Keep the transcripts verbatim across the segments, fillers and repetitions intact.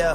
Yeah.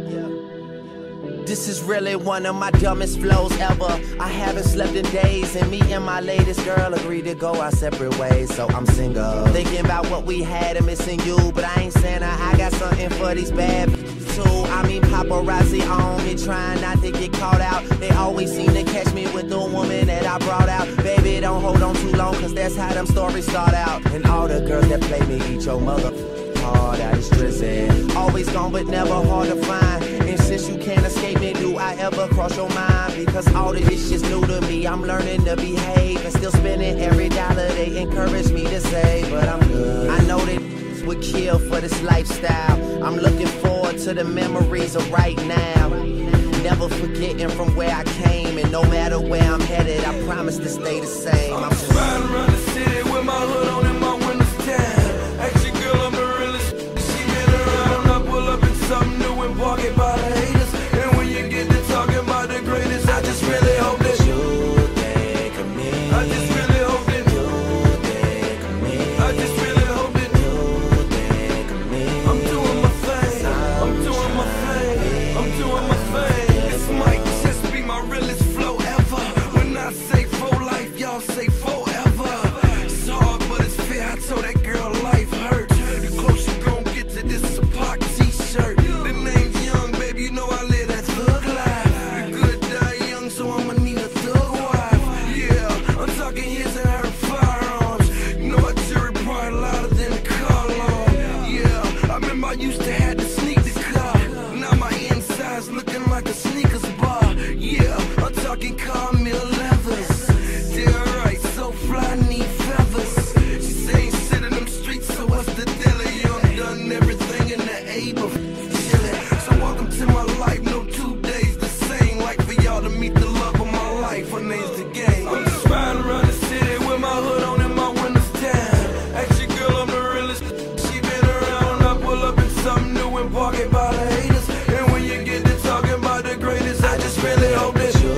This is really one of my dumbest flows ever. I haven't slept in days, and me and my latest girl agreed to go our separate ways, so I'm single. Thinking about what we had and missing you, but I ain't saying I got something for these bad too. I mean paparazzi on me, trying not to get caught out. They always seem to catch me with the woman that I brought out. Baby, don't hold on too long, cause that's how them stories start out. And all the girls that play me eat your mother hard out is drizzy. Always gone but never hard to find. And since you can't escape me, do I ever cross your mind? Because all of this shit's new to me. I'm learning to behave and still spending every dollar they encourage me to save. But I'm good. I know that would kill for this lifestyle. I'm looking forward to the memories of right now. Never forgetting from where I came, and no matter where I'm headed, I promise to stay the same. I'm just riding around the city with my hood on and my windows down. Actually, girl, I'm the realest. She been around, I pull up in something new and park it by the haters. And when you get to talking about the greatest, I just really hope that you think of me. I just really hope that you think of me. I just really hope that you think of me. I'm doing my thing. I'm doing my thing. I'm doing my thing. This might just be my realest flow ever. When I say for life, y'all say forever. It's hard, but it's fair. I told that girl life hurt. The closer you gon' get to this Tupac t-shirt. The name's Young, baby, you know I live that thug life. The good die young, so I'ma need a thug wife. Yeah, I'm talking his and her firearms. You know my jury probably louder than the car alarm. Yeah, I remember I used to have to sneak the car. Now my inside's looking like a sneakers bar. Yeah, I'm talking Carmel leathers. Yeah, right, so fly, need feathers. She say ain't sit in them streets, so what's the deal? You done done everything in the A of chillin'. So welcome to my life, no two days the same. Like for y'all to meet the love of my life, her name's The Game. I'm just riding around the city with my hood on and my windows down. Actually, girl, I'm the realest. She been around, I pull up in something new and park it by the haters. And when you get to talking about the greatest, I just really hope that you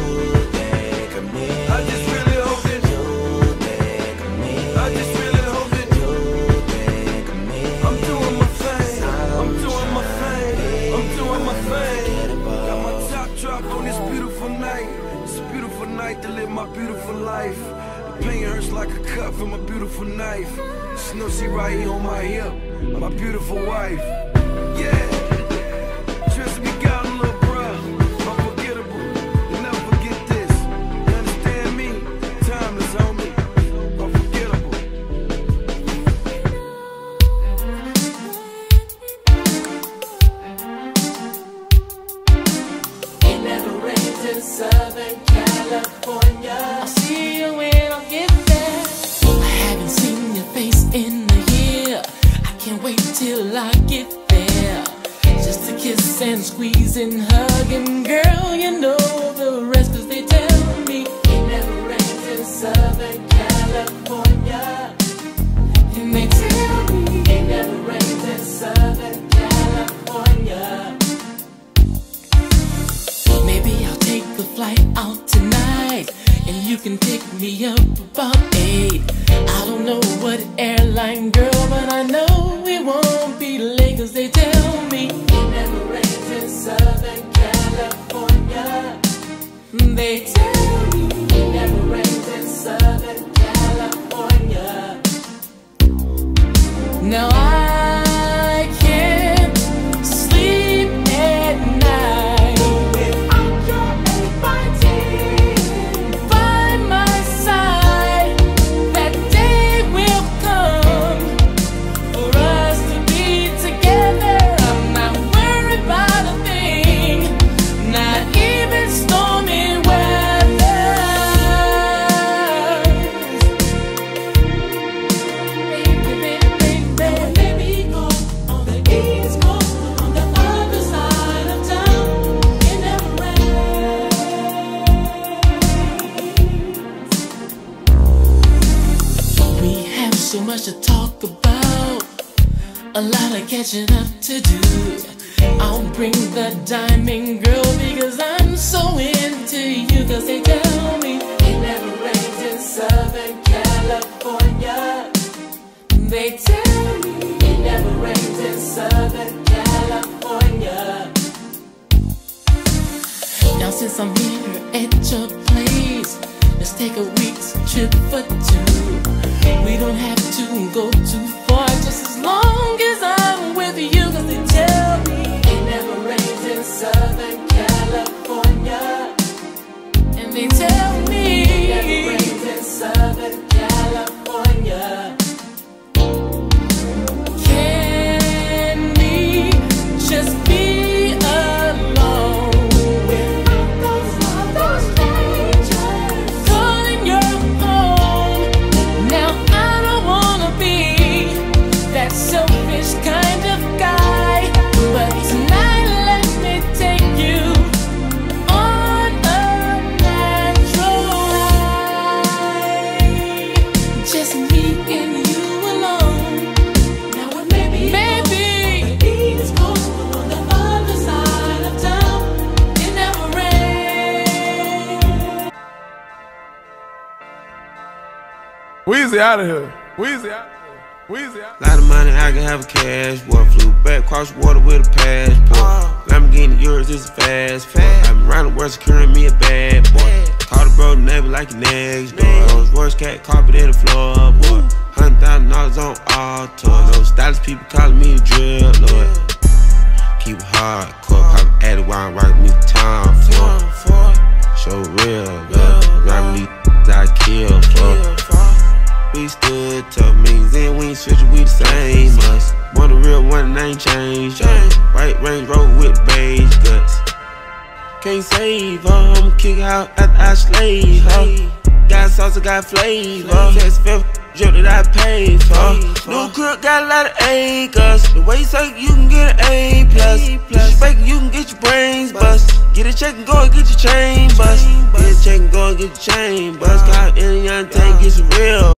think of me. I just really hope that you think of me. I just really hope that you think of me. I'm doing my thing. I'm doing my thing. I'm doing my thing. Got my top drop on this beautiful night. It's a beautiful night to live my beautiful life. The pain hurts like a cut from a beautiful knife. She know she right here on my hip. My beautiful wife. Yeah. Trust me, got a little bruh. Unforgettable. You never forget this. You understand me? Timeless, homie. Unforgettable. It never rains in Southern California. I'll see you when I get there. I haven't seen your face in a year. I can't wait till I get there. Just to kiss and squeeze and hug, and girl, you know the rest, cause they tell me it never rains in Southern California. And they tell me it never rains in Southern California. Maybe I'll take a flight out tonight, and you can pick me up about eight. I don't know what airline, girl, but I know we won't be late, cause they tell me it never rains in Southern California. They tell me it never rains in Southern California. Now I can't sleep at night without your inviting by my side. That day will come for us to be together. I'm not worried about a thing, not even stormy weather. Baby, baby, baby, baby, go on the East Coast, on the other side of town. It never rains. We have so much to talk about, a lot of catching up to do. I'll bring the diamond girl because I'm so into you, cause they tell me it never rains in Southern California. They tell me it never rains in Southern California. I'm here at your place. Let's take a week's trip for two. We don't have to go too far, just as long as I'm with you. Cause they tell me it never rains in Southern California. And they tell me it never rains in Southern California. Can we just be alone without those other strangers calling your home? Now I don't wanna be that selfish kind of guy, but tonight let me take you on a natural high. Just me and you alone. Now it may be maybe the East Coast, but on the other side of town, it never rains. Weezy out of here. Weezy out. Weezy out. Lot of money, I can have a cash. Boy, flew back across the water with a passport. Lamborghini yours is a fast four. I've been around the world securing me a bad boy. Call the bro neighbor like your next door. Those Royce cat carpet in the floor, boy. Hundred thousand dollars on all tours. Those stylist people calling me the drill lord. Keep it hardcore, pop at it while I'm rocking me the time for. Show real love, rocking me I kill for. We stood tough, means then we ain't switchin', we the same us. One a real one, ain't changed. White Range Rover with beige guts. Can't save her, I'ma kick out after I slave her. Got sauce, I got flavor. Text fifth drip that I paid for. New crib got a lot of acres. The way you say you can get an A plus. Get you bacon, you can get your brains bust. Get a check and go and get your chain bust. Get a check and go and get your chain bust.